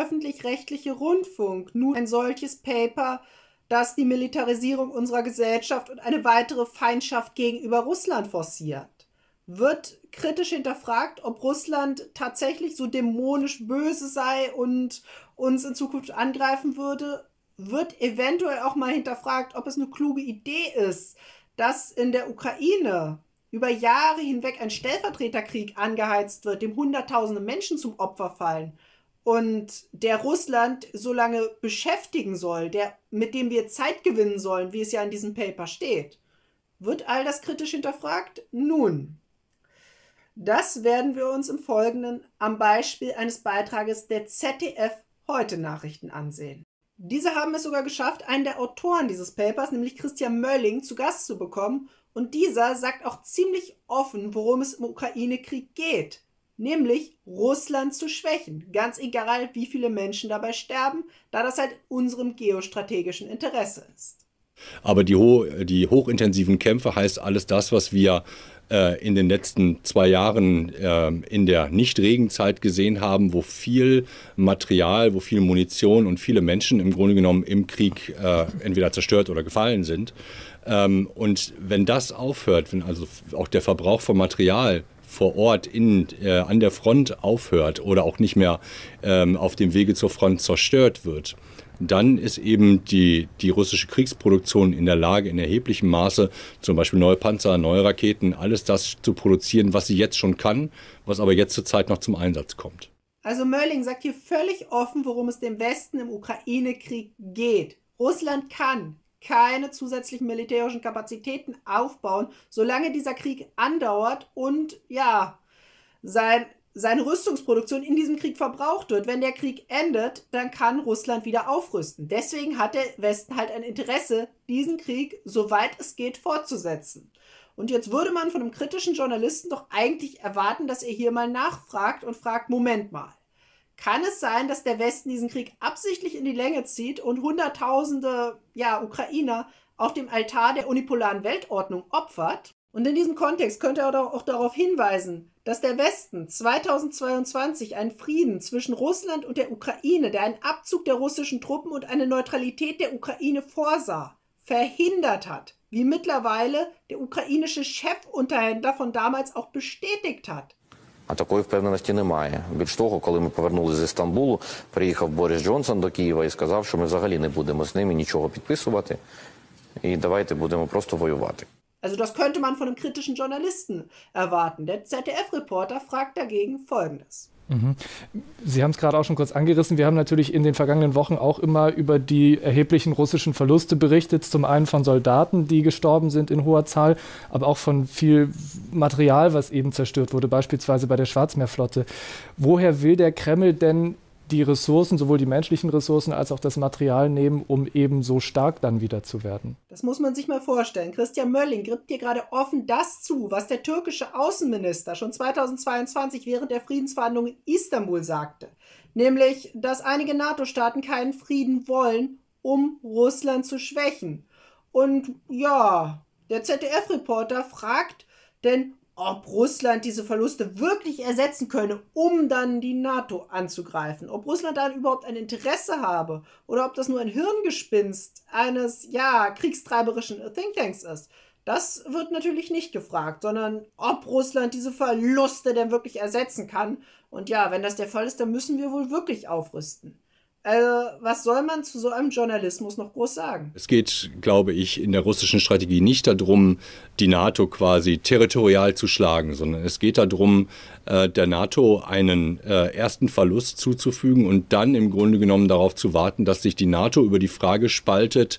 öffentlich-rechtliche Rundfunk nun ein solches Paper, das die Militarisierung unserer Gesellschaft und eine weitere Feindschaft gegenüber Russland forciert? Wird kritisch hinterfragt, ob Russland tatsächlich so dämonisch böse sei und uns in Zukunft angreifen würde? Wird eventuell auch mal hinterfragt, ob es eine kluge Idee ist, dass in der Ukraine über Jahre hinweg ein Stellvertreterkrieg angeheizt wird, dem Hunderttausende Menschen zum Opfer fallen und der Russland so lange beschäftigen soll, mit dem wir Zeit gewinnen sollen, wie es ja in diesem Paper steht. Wird all das kritisch hinterfragt? Nun, das werden wir uns im Folgenden am Beispiel eines Beitrages der ZDF-Heute-Nachrichten ansehen. Diese haben es sogar geschafft, einen der Autoren dieses Papers, nämlich Christian Mölling, zu Gast zu bekommen. Und dieser sagt auch ziemlich offen, worum es im Ukraine-Krieg geht. Nämlich Russland zu schwächen. Ganz egal, wie viele Menschen dabei sterben, da das halt in unserem geostrategischen Interesse ist. Aber die hochintensiven Kämpfe heißt alles das, was wir in den letzten 2 Jahren in der Nicht-Regenzeit gesehen haben, wo viel Material, wo viel Munition und viele Menschen im Grunde genommen im Krieg entweder zerstört oder gefallen sind. Und wenn das aufhört, wenn also auch der Verbrauch von Material vor Ort an der Front aufhört oder auch nicht mehr auf dem Wege zur Front zerstört wird, dann ist eben die russische Kriegsproduktion in der Lage, in erheblichem Maße zum Beispiel neue Panzer, neue Raketen, alles das zu produzieren, was sie jetzt schon kann, was aber jetzt zurzeit noch zum Einsatz kommt. Also Mölling sagt hier völlig offen, worum es dem Westen im Ukraine-Krieg geht. Russland kann keine zusätzlichen militärischen Kapazitäten aufbauen, solange dieser Krieg andauert und ja, seine Rüstungsproduktion in diesem Krieg verbraucht wird. Wenn der Krieg endet, dann kann Russland wieder aufrüsten. Deswegen hat der Westen halt ein Interesse, diesen Krieg, soweit es geht, fortzusetzen. Und jetzt würde man von einem kritischen Journalisten doch eigentlich erwarten, dass er hier mal nachfragt und fragt, Moment mal, kann es sein, dass der Westen diesen Krieg absichtlich in die Länge zieht und Hunderttausende Ukrainer auf dem Altar der unipolaren Weltordnung opfert? Und in diesem Kontext könnte er auch darauf hinweisen, dass der Westen 2022 einen Frieden zwischen Russland und der Ukraine, der einen Abzug der russischen Truppen und eine Neutralität der Ukraine vorsah, verhindert hat, wie mittlerweile der ukrainische Chefunterhändler von damals auch bestätigt hat. А такої впевненості немає. Більш того, коли ми повернулися зі Стамбулу, приїхав Борис Джонсон до Києва і сказав, що ми взагалі не будемо з ними нічого підписувати і давайте будемо просто воювати. Also das könnte man von einem kritischen Journalisten erwarten. Der ZDF-Reporter fragt dagegen Folgendes. Sie haben es gerade auch schon kurz angerissen. Wir haben natürlich in den vergangenen Wochen auch immer über die erheblichen russischen Verluste berichtet. Zum einen von Soldaten, die gestorben sind in hoher Zahl, aber auch von viel Material, was eben zerstört wurde, beispielsweise bei der Schwarzmeerflotte. Woher will der Kreml denn die Ressourcen, sowohl die menschlichen Ressourcen als auch das Material nehmen, um eben so stark dann wieder zu werden? Das muss man sich mal vorstellen. Christian Mölling gibt dir gerade offen das zu, was der türkische Außenminister schon 2022 während der Friedensverhandlungen in Istanbul sagte. Nämlich, dass einige NATO-Staaten keinen Frieden wollen, um Russland zu schwächen. Und ja, der ZDF-Reporter fragt denn, ob Russland diese Verluste wirklich ersetzen könne, um dann die NATO anzugreifen. Ob Russland dann überhaupt ein Interesse habe oder ob das nur ein Hirngespinst eines, kriegstreiberischen Thinktanks ist. Das wird natürlich nicht gefragt, sondern ob Russland diese Verluste denn wirklich ersetzen kann. Und ja, wenn das der Fall ist, dann müssen wir wohl wirklich aufrüsten. Was soll man zu so einem Journalismus noch groß sagen? Es geht, glaube ich, in der russischen Strategie nicht darum, die NATO quasi territorial zu schlagen, sondern es geht darum, der NATO einen ersten Verlust zuzufügen und dann im Grunde genommen darauf zu warten, dass sich die NATO über die Frage spaltet,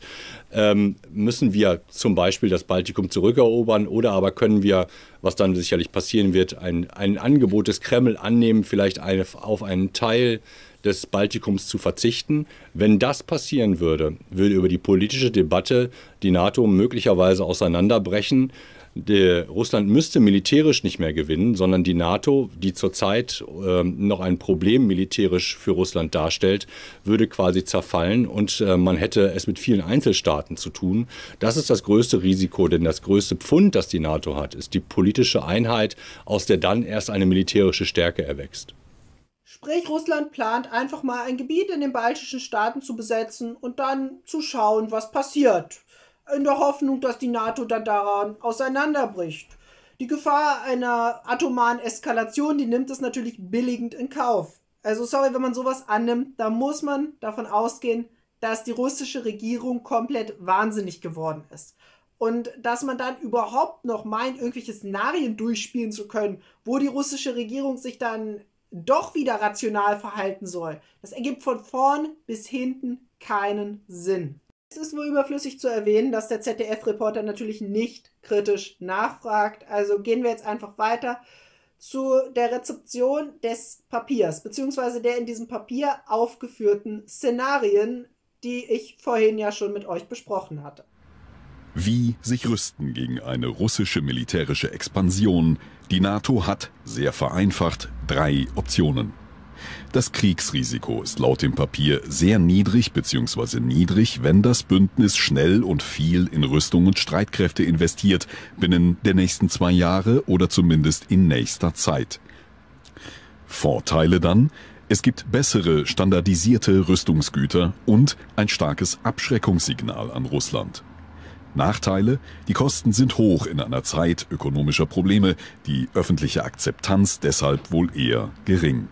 müssen wir zum Beispiel das Baltikum zurückerobern oder aber können wir, was dann sicherlich passieren wird, ein Angebot des Kreml annehmen, vielleicht auf einen Teil des Baltikums zu verzichten. Wenn das passieren würde, würde über die politische Debatte die NATO möglicherweise auseinanderbrechen. Russland müsste militärisch nicht mehr gewinnen, sondern die NATO, die zurzeit noch ein Problem militärisch für Russland darstellt, würde quasi zerfallen und man hätte es mit vielen Einzelstaaten zu tun. Das ist das größte Risiko, denn das größte Pfund, das die NATO hat, ist die politische Einheit, aus der dann erst eine militärische Stärke erwächst. Sprich, Russland plant einfach mal ein Gebiet in den baltischen Staaten zu besetzen und dann zu schauen, was passiert. In der Hoffnung, dass die NATO dann daran auseinanderbricht. Die Gefahr einer atomaren Eskalation, die nimmt es natürlich billigend in Kauf. Also sorry, wenn man sowas annimmt, da muss man davon ausgehen, dass die russische Regierung komplett wahnsinnig geworden ist. Und dass man dann überhaupt noch meint, irgendwelche Szenarien durchspielen zu können, wo die russische Regierung sich dann doch wieder rational verhalten soll. Das ergibt von vorn bis hinten keinen Sinn. Es ist wohl überflüssig zu erwähnen, dass der ZDF-Reporter natürlich nicht kritisch nachfragt. Also gehen wir jetzt einfach weiter zu der Rezeption des Papiers, beziehungsweise der in diesem Papier aufgeführten Szenarien, die ich vorhin ja schon mit euch besprochen hatte. Wie sich rüsten gegen eine russische militärische Expansion. Die NATO hat, sehr vereinfacht, 3 Optionen. Das Kriegsrisiko ist laut dem Papier sehr niedrig bzw. niedrig, wenn das Bündnis schnell und viel in Rüstung und Streitkräfte investiert, binnen der nächsten 2 Jahre oder zumindest in nächster Zeit. Vorteile dann: Es gibt bessere, standardisierte Rüstungsgüter und ein starkes Abschreckungssignal an Russland. Nachteile: Die Kosten sind hoch in einer Zeit ökonomischer Probleme, die öffentliche Akzeptanz deshalb wohl eher gering.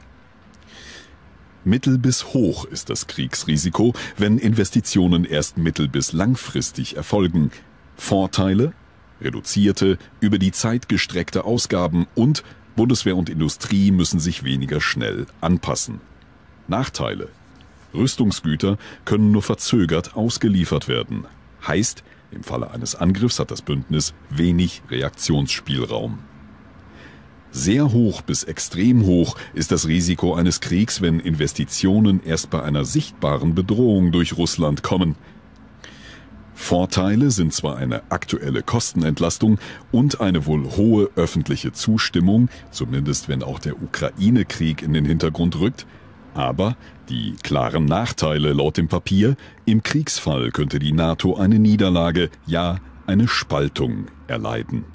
Mittel bis hoch ist das Kriegsrisiko, wenn Investitionen erst mittel- bis langfristig erfolgen. Vorteile: reduzierte, über die Zeit gestreckte Ausgaben und Bundeswehr und Industrie müssen sich weniger schnell anpassen. Nachteile: Rüstungsgüter können nur verzögert ausgeliefert werden. Heißt, im Falle eines Angriffs hat das Bündnis wenig Reaktionsspielraum. Sehr hoch bis extrem hoch ist das Risiko eines Kriegs, wenn Investitionen erst bei einer sichtbaren Bedrohung durch Russland kommen. Vorteile sind zwar eine aktuelle Kostenentlastung und eine wohl hohe öffentliche Zustimmung, zumindest wenn auch der Ukraine-Krieg in den Hintergrund rückt, aber die klaren Nachteile laut dem Papier: Im Kriegsfall könnte die NATO eine Niederlage, ja eine Spaltung erleiden.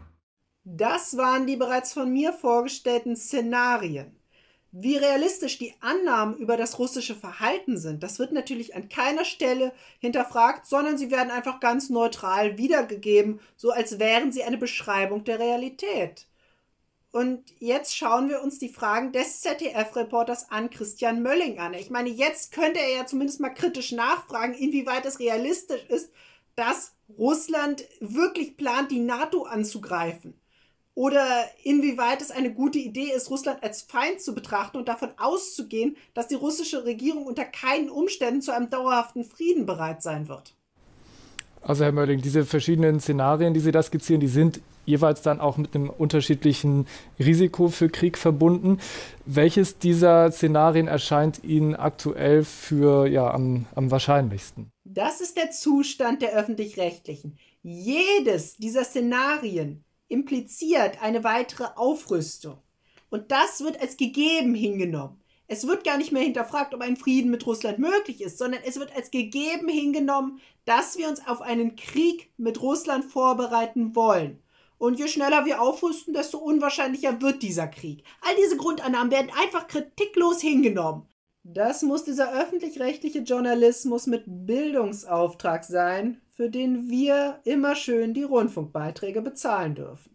Das waren die bereits von mir vorgestellten Szenarien. Wie realistisch die Annahmen über das russische Verhalten sind, das wird natürlich an keiner Stelle hinterfragt, sondern sie werden einfach ganz neutral wiedergegeben, so als wären sie eine Beschreibung der Realität. Und jetzt schauen wir uns die Fragen des ZDF-Reporters an Christian Mölling an. Ich meine, jetzt könnte er ja zumindest mal kritisch nachfragen, inwieweit es realistisch ist, dass Russland wirklich plant, die NATO anzugreifen. Oder inwieweit es eine gute Idee ist, Russland als Feind zu betrachten und davon auszugehen, dass die russische Regierung unter keinen Umständen zu einem dauerhaften Frieden bereit sein wird. Also Herr Mölling, diese verschiedenen Szenarien, die Sie da skizzieren, die sind jeweils dann auch mit einem unterschiedlichen Risiko für Krieg verbunden. Welches dieser Szenarien erscheint Ihnen aktuell für am wahrscheinlichsten? Das ist der Zustand der Öffentlich-Rechtlichen. Jedes dieser Szenarien impliziert eine weitere Aufrüstung. Und das wird als gegeben hingenommen. Es wird gar nicht mehr hinterfragt, ob ein Frieden mit Russland möglich ist, sondern es wird als gegeben hingenommen, dass wir uns auf einen Krieg mit Russland vorbereiten wollen. Und je schneller wir aufrüsten, desto unwahrscheinlicher wird dieser Krieg. All diese Grundannahmen werden einfach kritiklos hingenommen. Das muss dieser öffentlich-rechtliche Journalismus mit Bildungsauftrag sein, für den wir immer schön die Rundfunkbeiträge bezahlen dürfen.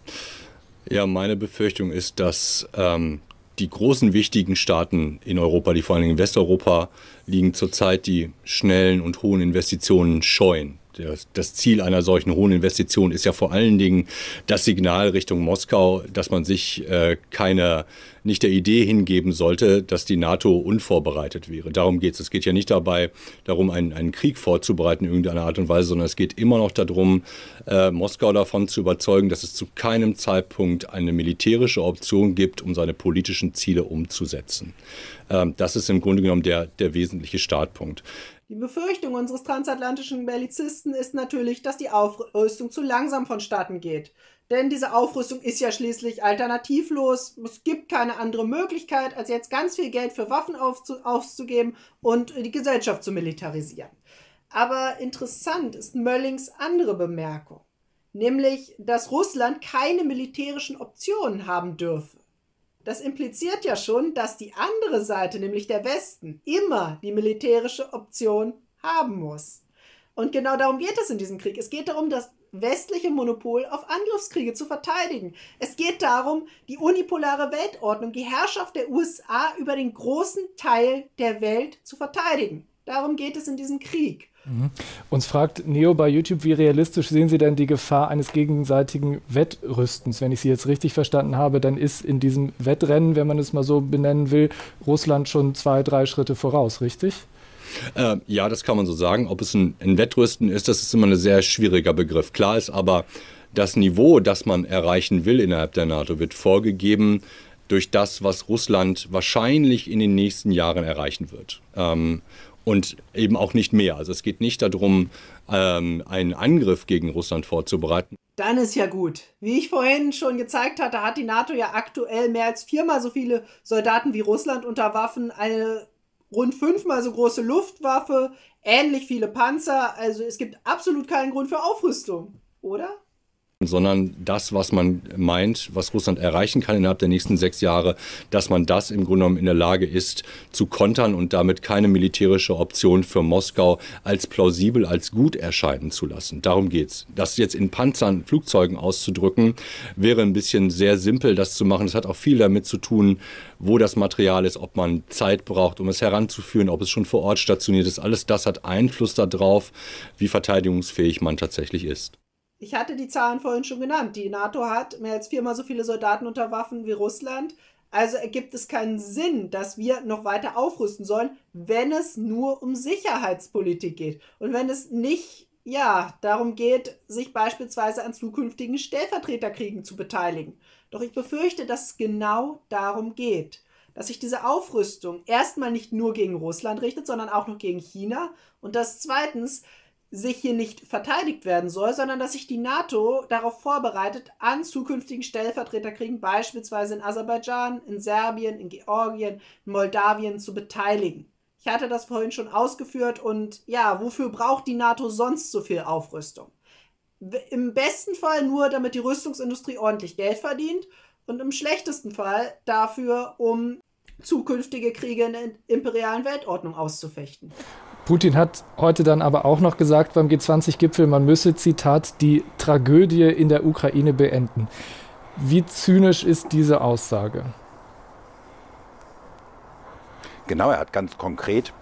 Ja, meine Befürchtung ist, dass die großen wichtigen Staaten in Europa, die vor allem in Westeuropa liegen, zurzeit die schnellen und hohen Investitionen scheuen. Das Ziel einer solchen hohen Investition ist ja vor allen Dingen das Signal Richtung Moskau, dass man sich nicht der Idee hingeben sollte, dass die NATO unvorbereitet wäre. Darum geht es. Es geht ja nicht darum, einen Krieg vorzubereiten in irgendeiner Art und Weise, sondern es geht immer noch darum, Moskau davon zu überzeugen, dass es zu keinem Zeitpunkt eine militärische Option gibt, um seine politischen Ziele umzusetzen. Das ist im Grunde genommen der wesentliche Startpunkt. Die Befürchtung unseres transatlantischen Bellizisten ist natürlich, dass die Aufrüstung zu langsam vonstatten geht. Denn diese Aufrüstung ist ja schließlich alternativlos. Es gibt keine andere Möglichkeit, als jetzt ganz viel Geld für Waffen auszugeben und die Gesellschaft zu militarisieren. Aber interessant ist Möllings andere Bemerkung, nämlich, dass Russland keine militärischen Optionen haben dürfe. Das impliziert ja schon, dass die andere Seite, nämlich der Westen, immer die militärische Option haben muss. Und genau darum geht es in diesem Krieg. Es geht darum, das westliche Monopol auf Angriffskriege zu verteidigen. Es geht darum, die unipolare Weltordnung, die Herrschaft der USA über den großen Teil der Welt zu verteidigen. Darum geht es in diesem Krieg. Uns fragt Neo bei YouTube, wie realistisch sehen Sie denn die Gefahr eines gegenseitigen Wettrüstens? Wenn ich Sie jetzt richtig verstanden habe, dann ist in diesem Wettrennen, wenn man es mal so benennen will, Russland schon 2, 3 Schritte voraus, richtig? Ja, das kann man so sagen. Ob es ein Wettrüsten ist, das ist immer ein sehr schwieriger Begriff. Klar ist aber, das Niveau, das man erreichen will innerhalb der NATO, wird vorgegeben durch das, was Russland wahrscheinlich in den nächsten Jahren erreichen wird. Und eben auch nicht mehr. Also es geht nicht darum, einen Angriff gegen Russland vorzubereiten. Dann ist ja gut. Wie ich vorhin schon gezeigt hatte, hat die NATO ja aktuell mehr als 4-mal so viele Soldaten wie Russland unter Waffen, eine rund 5-mal so große Luftwaffe, ähnlich viele Panzer. Also es gibt absolut keinen Grund für Aufrüstung, oder? Sondern das, was man meint, was Russland erreichen kann innerhalb der nächsten 6 Jahre, dass man das im Grunde genommen in der Lage ist, zu kontern und damit keine militärische Option für Moskau als plausibel, als gut erscheinen zu lassen. Darum geht's. Das jetzt in Panzern, Flugzeugen auszudrücken, wäre ein bisschen sehr simpel, das zu machen. Das hat auch viel damit zu tun, wo das Material ist, ob man Zeit braucht, um es heranzuführen, ob es schon vor Ort stationiert ist. Alles das hat Einfluss darauf, wie verteidigungsfähig man tatsächlich ist. Ich hatte die Zahlen vorhin schon genannt. Die NATO hat mehr als 4-mal so viele Soldaten unter Waffen wie Russland. Also ergibt es keinen Sinn, dass wir noch weiter aufrüsten sollen, wenn es nur um Sicherheitspolitik geht. Und wenn es nicht, darum geht, sich beispielsweise an zukünftigen Stellvertreterkriegen zu beteiligen. Doch ich befürchte, dass es genau darum geht. Dass sich diese Aufrüstung erstmal nicht nur gegen Russland richtet, sondern auch noch gegen China. Und dass zweitens sich hier nicht verteidigt werden soll, sondern dass sich die NATO darauf vorbereitet, an zukünftigen Stellvertreterkriegen beispielsweise in Aserbaidschan, in Serbien, in Georgien, in Moldawien zu beteiligen. Ich hatte das vorhin schon ausgeführt und wofür braucht die NATO sonst so viel Aufrüstung? Im besten Fall nur, damit die Rüstungsindustrie ordentlich Geld verdient und im schlechtesten Fall dafür, um zukünftige Kriege in der imperialen Weltordnung auszufechten. Putin hat heute dann aber auch noch gesagt beim G20-Gipfel, man müsse, Zitat, die Tragödie in der Ukraine beenden. Wie zynisch ist diese Aussage? Genau, er hat ganz konkret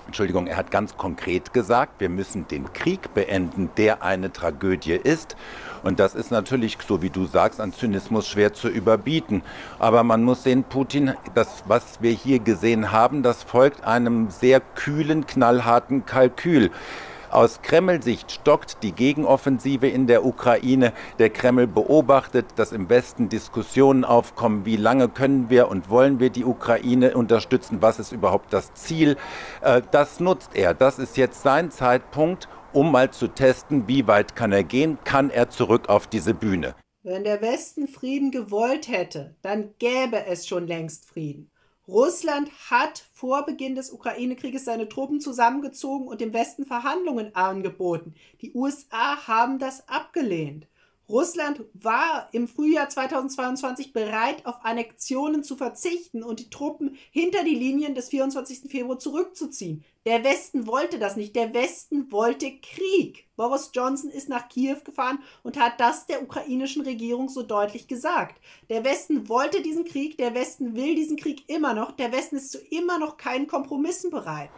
gesagt, wir müssen den Krieg beenden, der eine Tragödie ist. Und das ist natürlich, so wie du sagst, an Zynismus schwer zu überbieten. Aber man muss sehen, Putin, das, was wir hier gesehen haben, das folgt einem sehr kühlen, knallharten Kalkül. Aus Kreml-Sicht stockt die Gegenoffensive in der Ukraine. Der Kreml beobachtet, dass im Westen Diskussionen aufkommen, wie lange können wir und wollen wir die Ukraine unterstützen, was ist überhaupt das Ziel. Das nutzt er. Das ist jetzt sein Zeitpunkt, um mal zu testen, wie weit kann er gehen, kann er zurück auf diese Bühne. Wenn der Westen Frieden gewollt hätte, dann gäbe es schon längst Frieden. Russland hat vor Beginn des Ukraine-Krieges seine Truppen zusammengezogen und dem Westen Verhandlungen angeboten. Die USA haben das abgelehnt. Russland war im Frühjahr 2022 bereit, auf Annexionen zu verzichten und die Truppen hinter die Linien des 24. Februar zurückzuziehen. Der Westen wollte das nicht. Der Westen wollte Krieg. Boris Johnson ist nach Kiew gefahren und hat das der ukrainischen Regierung so deutlich gesagt. Der Westen wollte diesen Krieg, der Westen will diesen Krieg immer noch. Der Westen ist zu immer noch keinen Kompromissen bereit.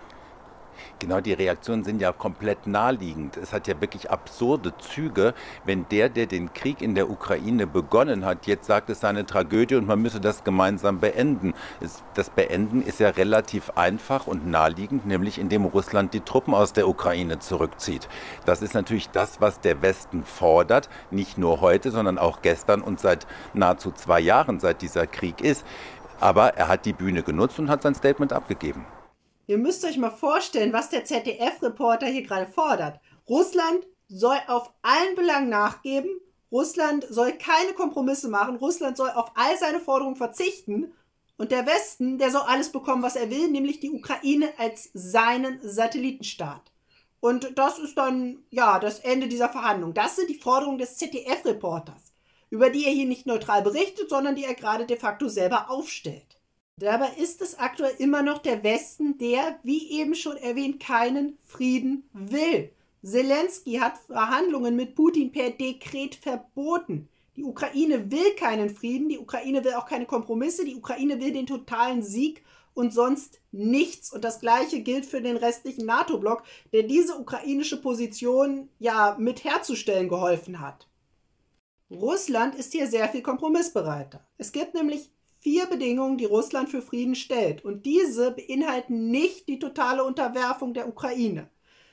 Genau, die Reaktionen sind ja komplett naheliegend. Es hat ja wirklich absurde Züge, wenn der den Krieg in der Ukraine begonnen hat, jetzt sagt, es sei eine Tragödie und man müsse das gemeinsam beenden. Das Beenden ist ja relativ einfach und naheliegend, nämlich indem Russland die Truppen aus der Ukraine zurückzieht. Das ist natürlich das, was der Westen fordert, nicht nur heute, sondern auch gestern und seit nahezu 2 Jahren, seit dieser Krieg ist. Aber er hat die Bühne genutzt und hat sein Statement abgegeben. Ihr müsst euch mal vorstellen, was der ZDF-Reporter hier gerade fordert. Russland soll auf allen Belangen nachgeben, Russland soll keine Kompromisse machen, Russland soll auf all seine Forderungen verzichten und der Westen, der soll alles bekommen, was er will, nämlich die Ukraine als seinen Satellitenstaat. Und das ist dann, das Ende dieser Verhandlung. Das sind die Forderungen des ZDF-Reporters. über die er hier nicht neutral berichtet, sondern die er gerade de facto selber aufstellt. Dabei ist es aktuell immer noch der Westen, der, wie eben schon erwähnt, keinen Frieden will. Zelensky hat Verhandlungen mit Putin per Dekret verboten. Die Ukraine will keinen Frieden, die Ukraine will auch keine Kompromisse, die Ukraine will den totalen Sieg und sonst nichts. Und das Gleiche gilt für den restlichen NATO-Block, der diese ukrainische Position ja mit herzustellen geholfen hat. Russland ist hier sehr viel kompromissbereiter. Es gibt nämlich 4 Bedingungen, die Russland für Frieden stellt. Und diese beinhalten nicht die totale Unterwerfung der Ukraine.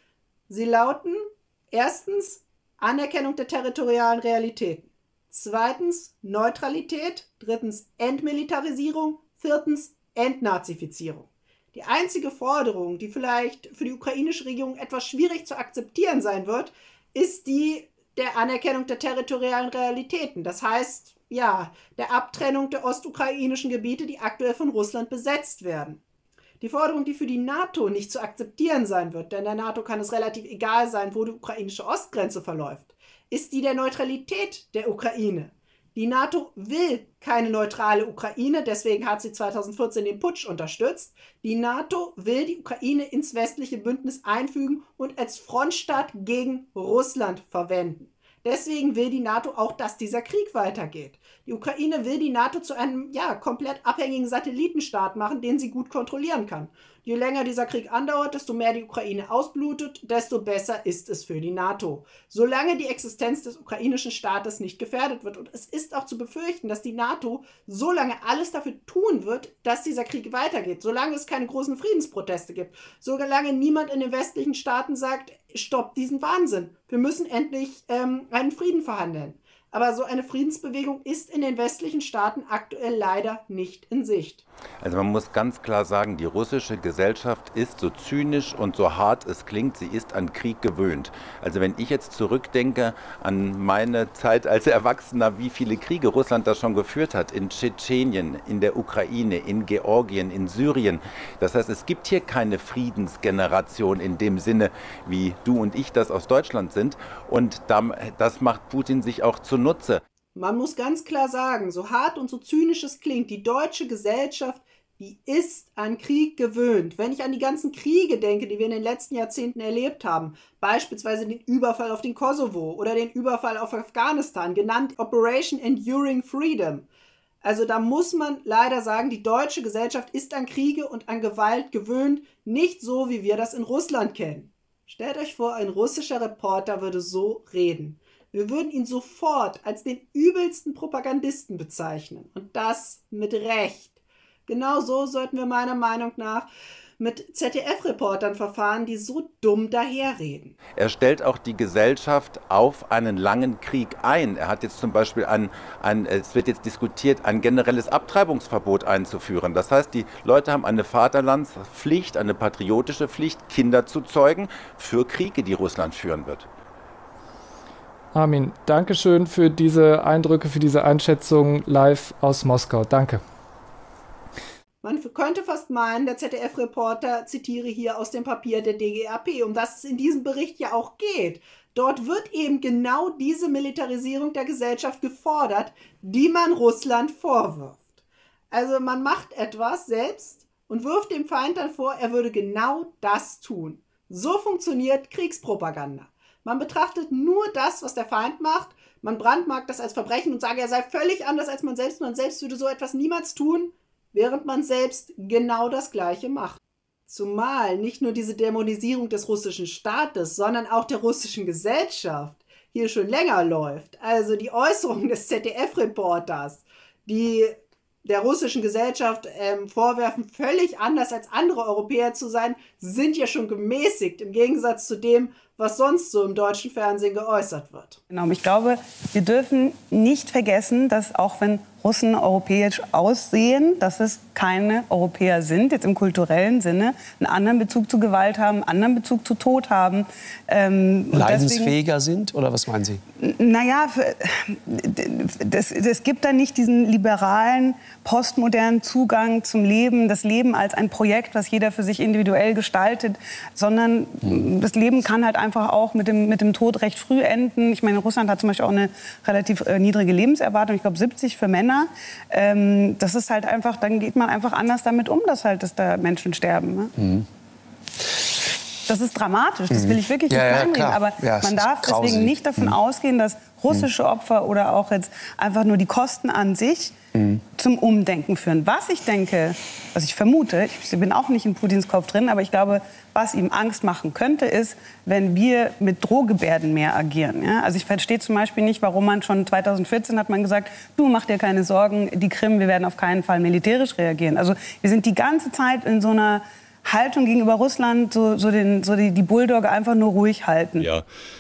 Sie lauten: erstens Anerkennung der territorialen Realitäten, zweitens Neutralität, drittens Entmilitarisierung, viertens Entnazifizierung. Die einzige Forderung, die vielleicht für die ukrainische Regierung etwas schwierig zu akzeptieren sein wird, ist die der Anerkennung der territorialen Realitäten. Das heißt, ja, der Abtrennung der ostukrainischen Gebiete, die aktuell von Russland besetzt werden. Die Forderung, die für die NATO nicht zu akzeptieren sein wird, denn der NATO kann es relativ egal sein, wo die ukrainische Ostgrenze verläuft, ist die der Neutralität der Ukraine. Die NATO will keine neutrale Ukraine, deswegen hat sie 2014 den Putsch unterstützt. Die NATO will die Ukraine ins westliche Bündnis einfügen und als Frontstaat gegen Russland verwenden. Deswegen will die NATO auch, dass dieser Krieg weitergeht. Die Ukraine will die NATO zu einem komplett abhängigen Satellitenstaat machen, den sie gut kontrollieren kann. Je länger dieser Krieg andauert, desto mehr die Ukraine ausblutet, desto besser ist es für die NATO. Solange die Existenz des ukrainischen Staates nicht gefährdet wird. Und es ist auch zu befürchten, dass die NATO so lange alles dafür tun wird, dass dieser Krieg weitergeht. Solange es keine großen Friedensproteste gibt. Solange niemand in den westlichen Staaten sagt, stoppt diesen Wahnsinn. Wir müssen endlich einen Frieden verhandeln. Aber so eine Friedensbewegung ist in den westlichen Staaten aktuell leider nicht in Sicht. Also man muss ganz klar sagen, die russische Gesellschaft ist, so zynisch und so hart es klingt, sie ist an Krieg gewöhnt. Also wenn ich jetzt zurückdenke an meine Zeit als Erwachsener, wie viele Kriege Russland da schon geführt hat, in Tschetschenien, in der Ukraine, in Georgien, in Syrien. Das heißt, es gibt hier keine Friedensgeneration in dem Sinne, wie du und ich das aus Deutschland sind. Und das macht Putin sich auch zunutze. Man muss ganz klar sagen, so hart und so zynisch es klingt, die deutsche Gesellschaft, die ist an Krieg gewöhnt. Wenn ich an die ganzen Kriege denke, die wir in den letzten Jahrzehnten erlebt haben, beispielsweise den Überfall auf den Kosovo oder den Überfall auf Afghanistan, genannt Operation Enduring Freedom. Also da muss man leider sagen, die deutsche Gesellschaft ist an Kriege und an Gewalt gewöhnt, nicht so, wie wir das in Russland kennen. Stellt euch vor, ein russischer Reporter würde so reden. Wir würden ihn sofort als den übelsten Propagandisten bezeichnen. Und das mit Recht. Genau so sollten wir meiner Meinung nach mit ZDF-Reportern verfahren, die so dumm daherreden. Er stellt auch die Gesellschaft auf einen langen Krieg ein. Er hat jetzt zum Beispiel es wird jetzt diskutiert, ein generelles Abtreibungsverbot einzuführen. Das heißt, die Leute haben eine Vaterlandspflicht, eine patriotische Pflicht, Kinder zu zeugen für Kriege, die Russland führen wird. Armin, danke schön für diese Eindrücke, für diese Einschätzung live aus Moskau. Danke. Man könnte fast meinen, der ZDF-Reporter zitiere hier aus dem Papier der DGAP, um das es in diesem Bericht ja auch geht. Dort wird eben genau diese Militarisierung der Gesellschaft gefordert, die man Russland vorwirft. Also man macht etwas selbst und wirft dem Feind dann vor, er würde genau das tun. So funktioniert Kriegspropaganda. Man betrachtet nur das, was der Feind macht. Man brandmarkt das als Verbrechen und sagt, er sei völlig anders als man selbst. Man selbst würde so etwas niemals tun, während man selbst genau das Gleiche macht. Zumal nicht nur diese Dämonisierung des russischen Staates, sondern auch der russischen Gesellschaft hier schon länger läuft. Also die Äußerungen des ZDF-Reporters, die der russischen Gesellschaft vorwerfen, völlig anders als andere Europäer zu sein, sind ja schon gemäßigt im Gegensatz zu dem, was sonst so im deutschen Fernsehen geäußert wird. Genau, ich glaube, wir dürfen nicht vergessen, dass auch wenn Russen europäisch aussehen, dass es keine Europäer sind, jetzt im kulturellen Sinne, einen anderen Bezug zu Gewalt haben, einen anderen Bezug zu Tod haben. Leidensfähiger sind, oder was meinen Sie? Naja, es gibt da nicht diesen liberalen, postmodernen Zugang zum Leben, das Leben als ein Projekt, was jeder für sich individuell gestaltet, sondern das Leben kann halt einfach auch mit dem Tod recht früh enden. Ich meine, Russland hat zum Beispiel auch eine relativ niedrige Lebenserwartung, ich glaube 70 für Männer. Das ist halt einfach, dann geht man einfach anders damit um, dass da Menschen sterben. Ne? Mhm. Das ist dramatisch, das will ich wirklich nicht kleinreden. Aber man darf deswegen nicht davon ausgehen, dass russische Opfer oder auch jetzt einfach nur die Kosten an sich zum Umdenken führen. Was ich denke, was ich vermute, ich bin auch nicht in Putins Kopf drin, aber ich glaube, was ihm Angst machen könnte, ist, wenn wir mit Drohgebärden mehr agieren. Ja? Also ich verstehe zum Beispiel nicht, warum man schon 2014 hat man gesagt, du mach dir keine Sorgen, die Krim, wir werden auf keinen Fall militärisch reagieren. Also wir sind die ganze Zeit in so einer Haltung gegenüber Russland, die Bulldogge einfach nur ruhig halten. Ja,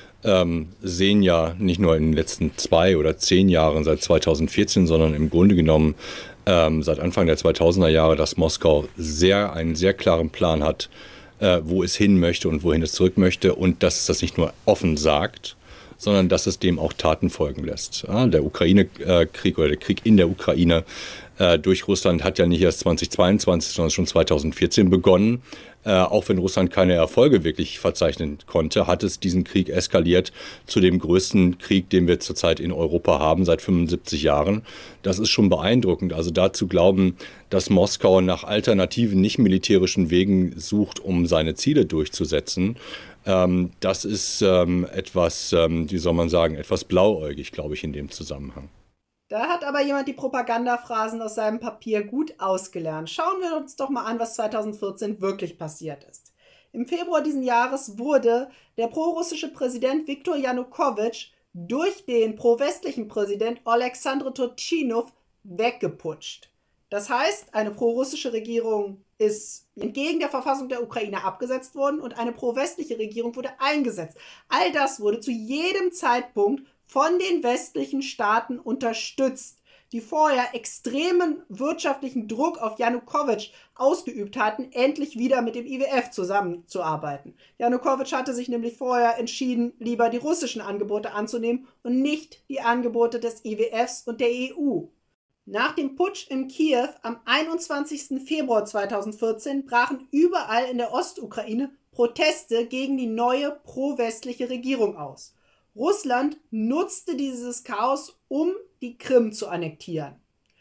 sehen ja nicht nur in den letzten 2 oder 10 Jahren seit 2014, sondern im Grunde genommen seit Anfang der 2000er Jahre, dass Moskau einen sehr klaren Plan hat, wo es hin möchte und wohin es zurück möchte und dass es das nicht nur offen sagt, sondern dass es dem auch Taten folgen lässt. Ja, der Ukraine-Krieg oder der Krieg in der Ukraine durch Russland hat ja nicht erst 2022, sondern schon 2014 begonnen. Auch wenn Russland keine Erfolge wirklich verzeichnen konnte, hat es diesen Krieg eskaliert zu dem größten Krieg, den wir zurzeit in Europa haben, seit 75 Jahren. Das ist schon beeindruckend. Also dazu glauben, dass Moskau nach alternativen, nicht militärischen Wegen sucht, um seine Ziele durchzusetzen. Das ist etwas, wie soll man sagen, etwas blauäugig, glaube ich, in dem Zusammenhang. Da hat aber jemand die Propagandaphrasen aus seinem Papier gut ausgelernt. Schauen wir uns doch mal an, was 2014 wirklich passiert ist. Im Februar diesen Jahres wurde der prorussische Präsident Viktor Janukowitsch durch den pro-westlichen Präsident Oleksandr Turchynov weggeputscht. Das heißt, eine prorussische Regierung ist entgegen der Verfassung der Ukraine abgesetzt worden und eine pro-westliche Regierung wurde eingesetzt. All das wurde zu jedem Zeitpunkt von den westlichen Staaten unterstützt, die vorher extremen wirtschaftlichen Druck auf Janukowitsch ausgeübt hatten, endlich wieder mit dem IWF zusammenzuarbeiten. Janukowitsch hatte sich nämlich vorher entschieden, lieber die russischen Angebote anzunehmen und nicht die Angebote des IWFs und der EU. Nach dem Putsch in Kiew am 21. Februar 2014 brachen überall in der Ostukraine Proteste gegen die neue pro-westliche Regierung aus. Russland nutzte dieses Chaos, um die Krim zu annektieren.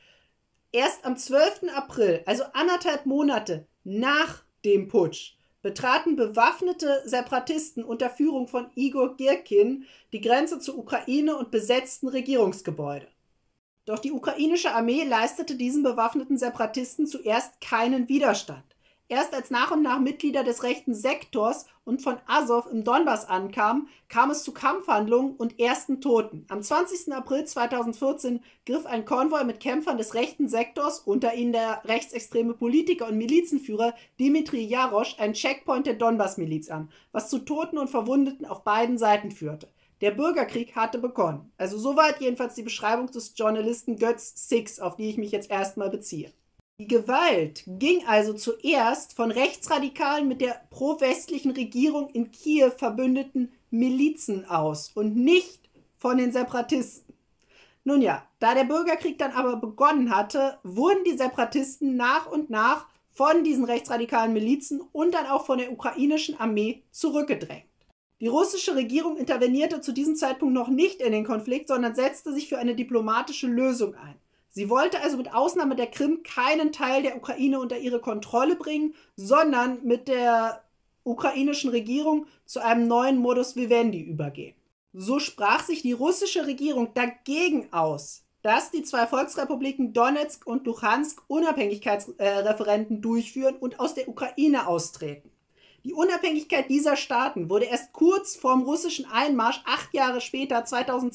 Erst am 12. April, also 1,5 Monate nach dem Putsch, betraten bewaffnete Separatisten unter Führung von Igor Girkin die Grenze zur Ukraine und besetzten Regierungsgebäude. Doch die ukrainische Armee leistete diesen bewaffneten Separatisten zuerst keinen Widerstand. Erst als nach und nach Mitglieder des rechten Sektors und von Asow im Donbass ankamen, kam es zu Kampfhandlungen und ersten Toten. Am 20. April 2014 griff ein Konvoi mit Kämpfern des rechten Sektors, unter ihnen der rechtsextreme Politiker und Milizenführer Dmitri Jarosch, einen Checkpoint der Donbass-Miliz an, was zu Toten und Verwundeten auf beiden Seiten führte. Der Bürgerkrieg hatte begonnen. Also soweit jedenfalls die Beschreibung des Journalisten Götz Six, auf die ich mich jetzt erstmal beziehe. Die Gewalt ging also zuerst von rechtsradikalen mit der pro-westlichen Regierung in Kiew verbündeten Milizen aus und nicht von den Separatisten. Nun ja, da der Bürgerkrieg dann aber begonnen hatte, wurden die Separatisten nach und nach von diesen rechtsradikalen Milizen und dann auch von der ukrainischen Armee zurückgedrängt. Die russische Regierung intervenierte zu diesem Zeitpunkt noch nicht in den Konflikt, sondern setzte sich für eine diplomatische Lösung ein. Sie wollte also mit Ausnahme der Krim keinen Teil der Ukraine unter ihre Kontrolle bringen, sondern mit der ukrainischen Regierung zu einem neuen Modus vivendi übergehen. So sprach sich die russische Regierung dagegen aus, dass die 2 Volksrepubliken Donetsk und Luhansk Unabhängigkeitsreferenden durchführen und aus der Ukraine austreten. Die Unabhängigkeit dieser Staaten wurde erst kurz vorm russischen Einmarsch 8 Jahre später,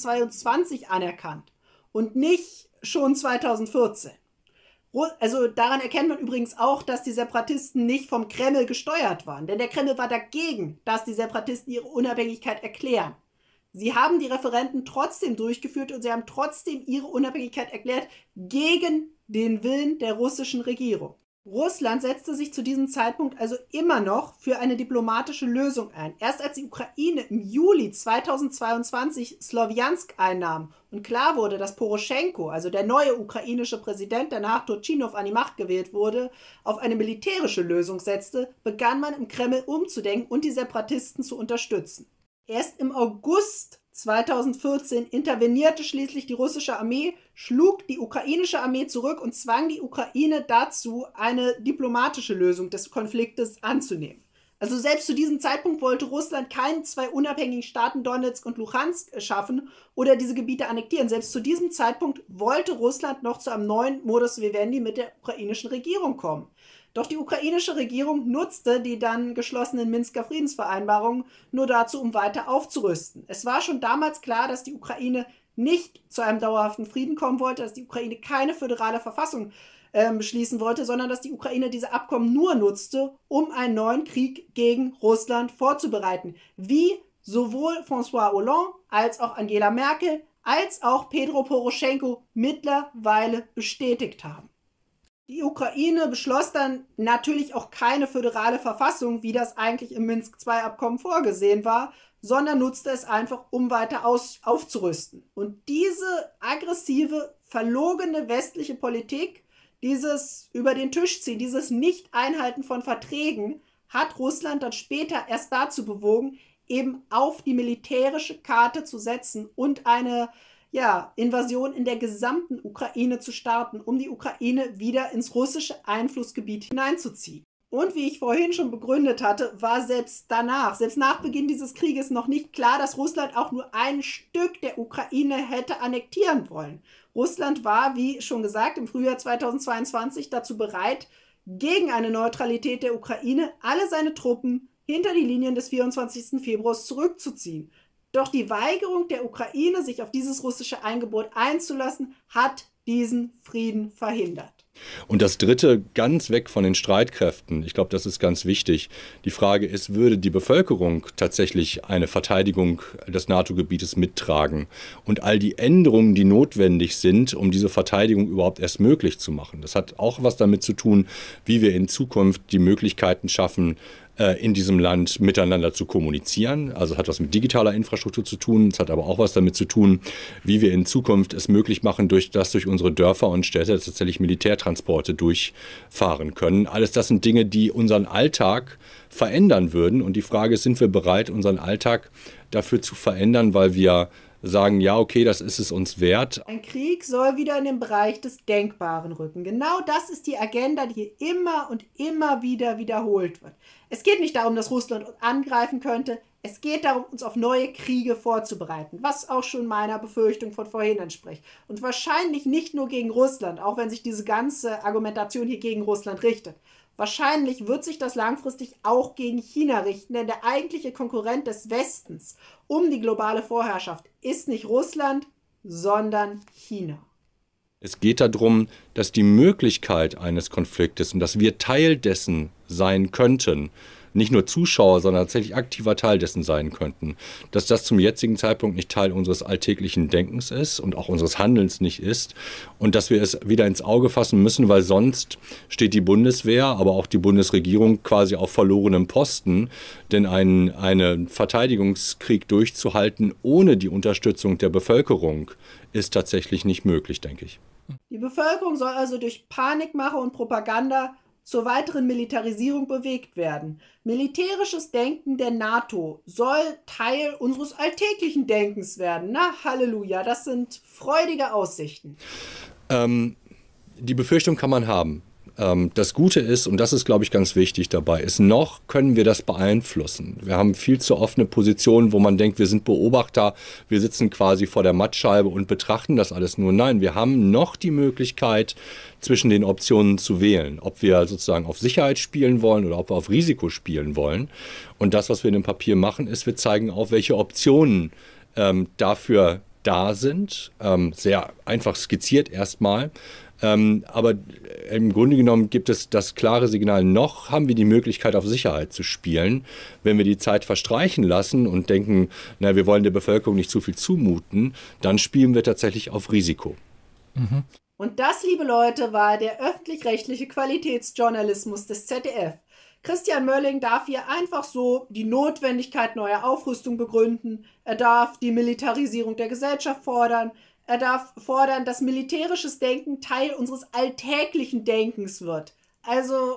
2022, anerkannt und nicht schon 2014. Also daran erkennt man übrigens auch, dass die Separatisten nicht vom Kreml gesteuert waren, denn der Kreml war dagegen, dass die Separatisten ihre Unabhängigkeit erklären. Sie haben die Referenden trotzdem durchgeführt und sie haben trotzdem ihre Unabhängigkeit erklärt gegen den Willen der russischen Regierung. Russland setzte sich zu diesem Zeitpunkt also immer noch für eine diplomatische Lösung ein. Erst als die Ukraine im Juli 2022 Slowjansk einnahm und klar wurde, dass Poroschenko, also der neue ukrainische Präsident, der nach Turchynov an die Macht gewählt wurde, auf eine militärische Lösung setzte, begann man im Kreml umzudenken und die Separatisten zu unterstützen. Erst im August 2014 intervenierte schließlich die russische Armee, schlug die ukrainische Armee zurück und zwang die Ukraine dazu, eine diplomatische Lösung des Konfliktes anzunehmen. Also selbst zu diesem Zeitpunkt wollte Russland keinen zwei unabhängigen Staaten Donetsk und Luhansk schaffen oder diese Gebiete annektieren. Selbst zu diesem Zeitpunkt wollte Russland noch zu einem neuen Modus vivendi mit der ukrainischen Regierung kommen. Doch die ukrainische Regierung nutzte die dann geschlossenen Minsker Friedensvereinbarungen nur dazu, um weiter aufzurüsten. Es war schon damals klar, dass die Ukraine nicht zu einem dauerhaften Frieden kommen wollte, dass die Ukraine keine föderale Verfassung beschließen wollte, sondern dass die Ukraine diese Abkommen nur nutzte, um einen neuen Krieg gegen Russland vorzubereiten. Wie sowohl François Hollande als auch Angela Merkel als auch Petro Poroschenko mittlerweile bestätigt haben. Die Ukraine beschloss dann natürlich auch keine föderale Verfassung, wie das eigentlich im Minsk-II-Abkommen vorgesehen war, sondern nutzte es einfach, um weiter aufzurüsten. Und diese aggressive, verlogene westliche Politik, dieses über den Tisch ziehen, dieses Nicht-Einhalten von Verträgen, hat Russland dann später erst dazu bewogen, eben auf die militärische Karte zu setzen und eine Invasion in der gesamten Ukraine zu starten, um die Ukraine wieder ins russische Einflussgebiet hineinzuziehen. Und wie ich vorhin schon begründet hatte, war selbst nach Beginn dieses Krieges noch nicht klar, dass Russland auch nur ein Stück der Ukraine hätte annektieren wollen. Russland war, wie schon gesagt, im Frühjahr 2022 dazu bereit, gegen eine Neutralität der Ukraine alle seine Truppen hinter die Linien des 24. Februars zurückzuziehen. Doch die Weigerung der Ukraine, sich auf dieses russische Eingebot einzulassen, hat diesen Frieden verhindert. Und das Dritte, ganz weg von den Streitkräften, ich glaube, das ist ganz wichtig. Die Frage ist, würde die Bevölkerung tatsächlich eine Verteidigung des NATO-Gebietes mittragen und all die Änderungen, die notwendig sind, um diese Verteidigung überhaupt erst möglich zu machen. Das hat auch was damit zu tun, wie wir in Zukunft die Möglichkeiten schaffen, in diesem Land miteinander zu kommunizieren. Also hat was mit digitaler Infrastruktur zu tun. Es hat aber auch was damit zu tun, wie wir in Zukunft es möglich machen, durch unsere Dörfer und Städte tatsächlich Militärtransporte durchfahren können. Alles das sind Dinge, die unseren Alltag verändern würden. Und die Frage ist, sind wir bereit, unseren Alltag dafür zu verändern, weil wir sagen, ja, okay, das ist es uns wert. Ein Krieg soll wieder in den Bereich des Denkbaren rücken. Genau das ist die Agenda, die hier immer und immer wieder wiederholt wird. Es geht nicht darum, dass Russland uns angreifen könnte. Es geht darum, uns auf neue Kriege vorzubereiten, was auch schon meiner Befürchtung von vorhin entspricht. Und wahrscheinlich nicht nur gegen Russland, auch wenn sich diese ganze Argumentation hier gegen Russland richtet. Wahrscheinlich wird sich das langfristig auch gegen China richten, denn der eigentliche Konkurrent des Westens um die globale Vorherrschaft ist nicht Russland, sondern China. Es geht darum, dass die Möglichkeit eines Konfliktes und dass wir Teil dessen sein könnten, nicht nur Zuschauer, sondern tatsächlich aktiver Teil dessen sein könnten, dass das zum jetzigen Zeitpunkt nicht Teil unseres alltäglichen Denkens ist und auch unseres Handelns nicht ist und dass wir es wieder ins Auge fassen müssen, weil sonst steht die Bundeswehr, aber auch die Bundesregierung quasi auf verlorenem Posten, denn einen Verteidigungskrieg durchzuhalten ohne die Unterstützung der Bevölkerung ist tatsächlich nicht möglich, denke ich. Die Bevölkerung soll also durch Panikmache und Propaganda zur weiteren Militarisierung bewegt werden. Militärisches Denken der NATO soll Teil unseres alltäglichen Denkens werden. Na, Halleluja, das sind freudige Aussichten. Die Befürchtung kann man haben. Das Gute ist, und das ist, glaube ich, ganz wichtig dabei, ist, noch können wir das beeinflussen. Wir haben viel zu oft eine Position, wo man denkt, wir sind Beobachter, wir sitzen quasi vor der Mattscheibe und betrachten das alles nur. Nein, wir haben noch die Möglichkeit, zwischen den Optionen zu wählen, ob wir sozusagen auf Sicherheit spielen wollen oder ob wir auf Risiko spielen wollen. Und das, was wir in dem Papier machen, ist, wir zeigen auf, welche Optionen dafür da sind. Sehr einfach skizziert erstmal. Aber im Grunde genommen gibt es das klare Signal, noch haben wir die Möglichkeit, auf Sicherheit zu spielen. Wenn wir die Zeit verstreichen lassen und denken, na, wir wollen der Bevölkerung nicht zu viel zumuten, dann spielen wir tatsächlich auf Risiko. Mhm. Und das, liebe Leute, war der öffentlich-rechtliche Qualitätsjournalismus des ZDF. Christian Mölling darf hier einfach so die Notwendigkeit neuer Aufrüstung begründen. Er darf die Militarisierung der Gesellschaft fordern. Er darf fordern, dass militärisches Denken Teil unseres alltäglichen Denkens wird. Also,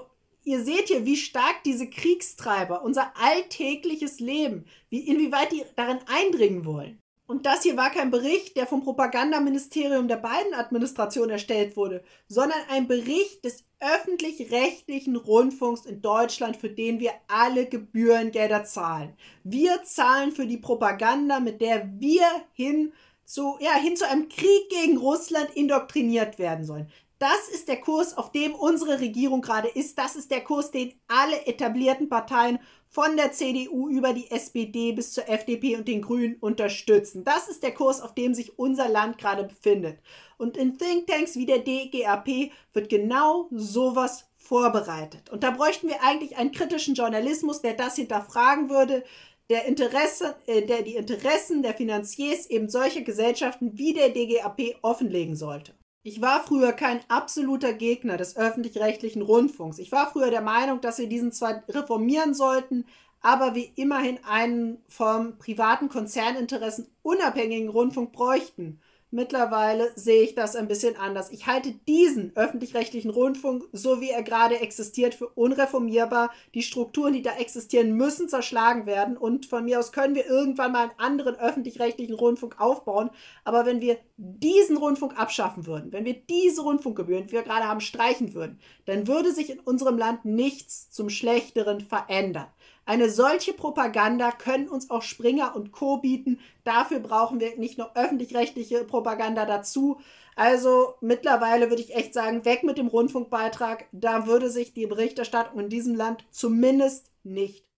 ihr seht hier, wie stark diese Kriegstreiber unser alltägliches Leben, inwieweit die darin eindringen wollen. Und das hier war kein Bericht, der vom Propagandaministerium der Biden-Administration erstellt wurde, sondern ein Bericht des öffentlich-rechtlichen Rundfunks in Deutschland, für den wir alle Gebührengelder zahlen. Wir zahlen für die Propaganda, mit der wir hin zu einem Krieg gegen Russland indoktriniert werden sollen. Das ist der Kurs, auf dem unsere Regierung gerade ist. Das ist der Kurs, den alle etablierten Parteien von der CDU über die SPD bis zur FDP und den Grünen unterstützen. Das ist der Kurs, auf dem sich unser Land gerade befindet. Und in Thinktanks wie der DGAP wird genau sowas vorbereitet. Und da bräuchten wir eigentlich einen kritischen Journalismus, der das hinterfragen würde, der die Interessen der Finanziers eben solcher Gesellschaften wie der DGAP offenlegen sollte. Ich war früher kein absoluter Gegner des öffentlich-rechtlichen Rundfunks. Ich war früher der Meinung, dass wir diesen zwar reformieren sollten, aber wir immerhin einen vom privaten Konzerninteressen unabhängigen Rundfunk bräuchten. Mittlerweile sehe ich das ein bisschen anders. Ich halte diesen öffentlich-rechtlichen Rundfunk, so wie er gerade existiert, für unreformierbar. Die Strukturen, die da existieren, müssen zerschlagen werden. Und von mir aus können wir irgendwann mal einen anderen öffentlich-rechtlichen Rundfunk aufbauen. Aber wenn wir diesen Rundfunk abschaffen würden, wenn wir diese Rundfunkgebühren, die wir gerade haben, streichen würden, dann würde sich in unserem Land nichts zum Schlechteren verändern. Eine solche Propaganda können uns auch Springer und Co. bieten. Dafür brauchen wir nicht noch öffentlich-rechtliche Propaganda dazu. Also mittlerweile würde ich echt sagen, weg mit dem Rundfunkbeitrag. Da würde sich die Berichterstattung in diesem Land zumindest nicht